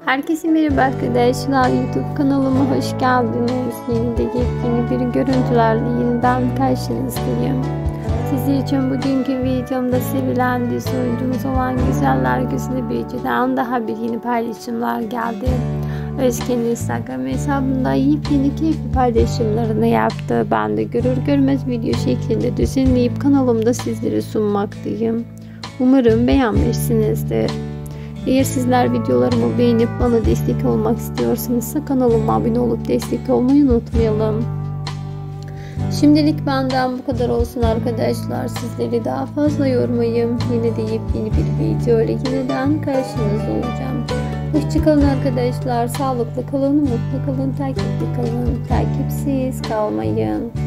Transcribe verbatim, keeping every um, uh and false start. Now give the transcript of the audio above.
Herkese merhaba arkadaşlar, YouTube kanalıma hoş geldiniz. Yeni de yepyeni bir görüntülerle yeniden karşınızdayım. Sizler için bugünkü videomda sevilen dizi oyuncumuz olan Güzeller Güzeli Büyücü'den daha bir yeni paylaşımlar geldi. Özge'nin Instagram hesabında yepyeni keyifli paylaşımlarını yaptı. Ben de görür görmez video şeklinde düzenleyip kanalımda sizlere sunmaktayım. Umarım beğenmişsinizdir. Eğer sizler videolarımı beğenip bana destek olmak istiyorsanız kanalıma abone olup destek olmayı unutmayalım. Şimdilik benden bu kadar olsun arkadaşlar. Sizleri daha fazla yormayayım. Yine de yepyeni bir video ile yeniden karşınızda olacağım. Hoşçakalın arkadaşlar. Sağlıklı kalın, mutlu kalın, takipli kalın, takipsiz kalmayın.